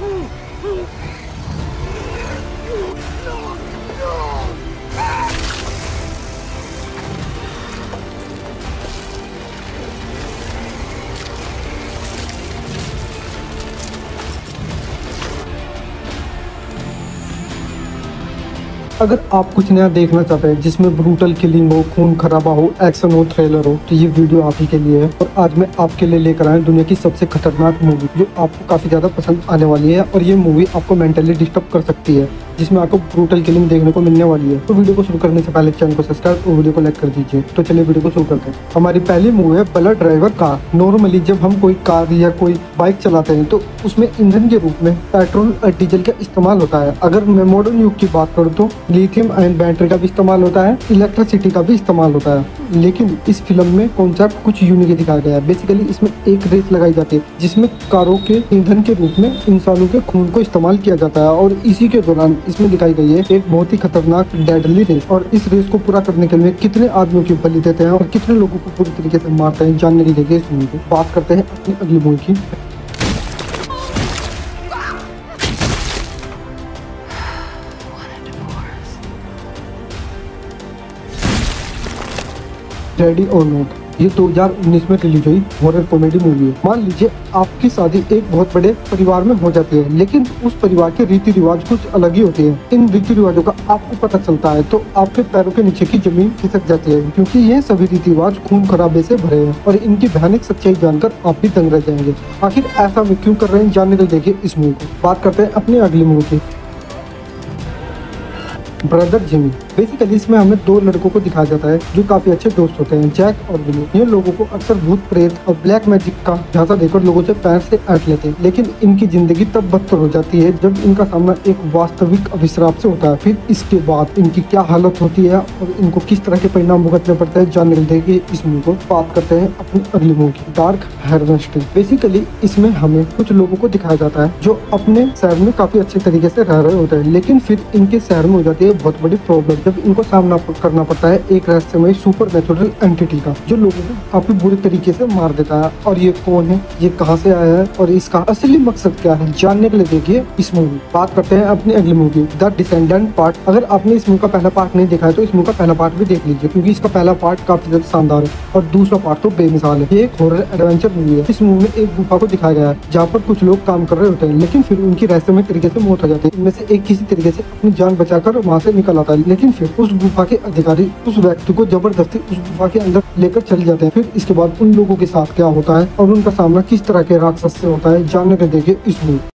अगर आप कुछ नया देखना चाहते हैं जिसमें ब्रूटल किलिंग हो, खून खराबा हो, एक्शन हो, थ्रिलर हो, तो ये वीडियो आप ही के लिए है। और आज मैं आपके लिए लेकर आया दुनिया की सबसे खतरनाक मूवी जो आपको काफी ज्यादा पसंद आने वाली है। और ये मूवी आपको मेंटली डिस्टर्ब कर सकती है, जिसमें आपको ब्रूटल किलिंग देखने को मिलने वाली है। तो वीडियो को शुरू करने से पहले चैनल को सब्सक्राइब और वीडियो को लाइक कर दीजिए। तो चलिए वीडियो को शुरू करते हैं। हमारी पहली मूवी है ब्लड ड्राइवर कार। नॉर्मली जब हम कोई कार या कोई बाइक चलाते हैं तो उसमें ईंधन के रूप में पेट्रोल और डीजल का इस्तेमाल होता है। अगर मैं मॉडर्न युग की बात करूँ तो लिथियम आयन बैटरी का भी इस्तेमाल होता है, इलेक्ट्रिसिटी का भी इस्तेमाल होता है। लेकिन इस फिल्म में कॉन्सेप्ट कुछ यूनिक दिखाया गया है। बेसिकली इसमें एक रेस लगाई जाती है जिसमें कारों के ईंधन के रूप में इंसानों के खून को इस्तेमाल किया जाता है। और इसी के दौरान इसमें दिखाई गई है एक बहुत ही खतरनाक डेडली रेस। और इस रेस को पूरा करने के लिए कितने आदमियों की बलि देते हैं और कितने लोगों को पूरी तरीके से मारते हैं, जानने के लिए इस मूवी को बात करते हैं अपनी अगली मूवी की। रेडी और नॉट, ये 2019 में रिलीज हुई हॉरर कॉमेडी मूवी है। मान लीजिए आपकी शादी एक बहुत बड़े परिवार में हो जाती है, लेकिन उस परिवार के रीति रिवाज कुछ अलग ही होते हैं। इन रीति रिवाजों का आपको पता चलता है तो आपके पैरों के नीचे की जमीन खिसक जाती है, क्योंकि ये सभी रीति रिवाज खून खराबे से भरे हैं और इनकी भयानक सच्चाई जानकर आप भी दंग रह जाएंगे। आखिर ऐसा वे क्यों कर रहे हैं, जानने के लिए देखिए इस मूवी को। बात करते हैं अपनी अगली मूवी की, ब्रदर जिमी। बेसिकली इसमें हमें दो लड़कों को दिखाया जाता है जो काफी अच्छे दोस्त होते हैं, जैक और विली। ये लोगों को अक्सर भूत प्रेत और ब्लैक मैजिक का झांसा देकर लोगों से पैर से ऐंठ लेते हैं। लेकिन इनकी जिंदगी तब बदतर हो जाती है जब इनका सामना एक वास्तविक अभिश्राप से होता है। फिर इसके बाद इनकी क्या हालत होती है और इनको किस तरह के परिणाम भुगतने पड़ते हैं, जानने के लिए इस मूवी को। बात करते हैं अपनी अगली मूवी की, डार्क हार्वेस्टिंग। बेसिकली इसमें हमें कुछ लोगों को दिखाया जाता है जो अपने शहर में काफी अच्छे तरीके से रह रहे होते हैं, लेकिन फिर इनके शहर में हो जाती है बहुत बड़ी प्रॉब्लम जब इनको सामना करना पड़ता है एक रहस्यमय सुपर नेचुरल एंटिटी का, जो लोगों को काफी बुरी तरीके से मार देता है। और ये कौन है, ये कहां से आया है और इसका असली मकसद क्या है, जानने के लिए देखिए इस मूवी। बात करते हैं अपनी अगली मूवी, द डिसेंडेंट पार्ट। अगर आपने इस मूवी का पहला पार्ट नहीं देखा है तो इस मूवी का पहला पार्ट भी देख लीजिए, क्योंकि इसका पहला पार्ट काफी ज्यादा शानदार है और दूसरा पार्ट तो बेमिसाल है। ये एक हॉरर एडवेंचर मूवी है। इस मूवी में एक गुफा को दिखाया गया है जहाँ पर कुछ लोग काम कर रहे होते हैं, लेकिन फिर उनकी रहस्यमय तरीके से मौत हो जाती है। इनमें से एक किसी तरीके से अपनी जान बचाकर वहाँ से निकल आता है, लेकिन फिर उस गुफा के अधिकारी उस व्यक्ति को जबरदस्ती उस गुफा के अंदर लेकर चले जाते हैं। फिर इसके बाद उन लोगों के साथ क्या होता है और उनका सामना किस तरह के राक्षस से होता है, जानने के देखिए इस मूवी।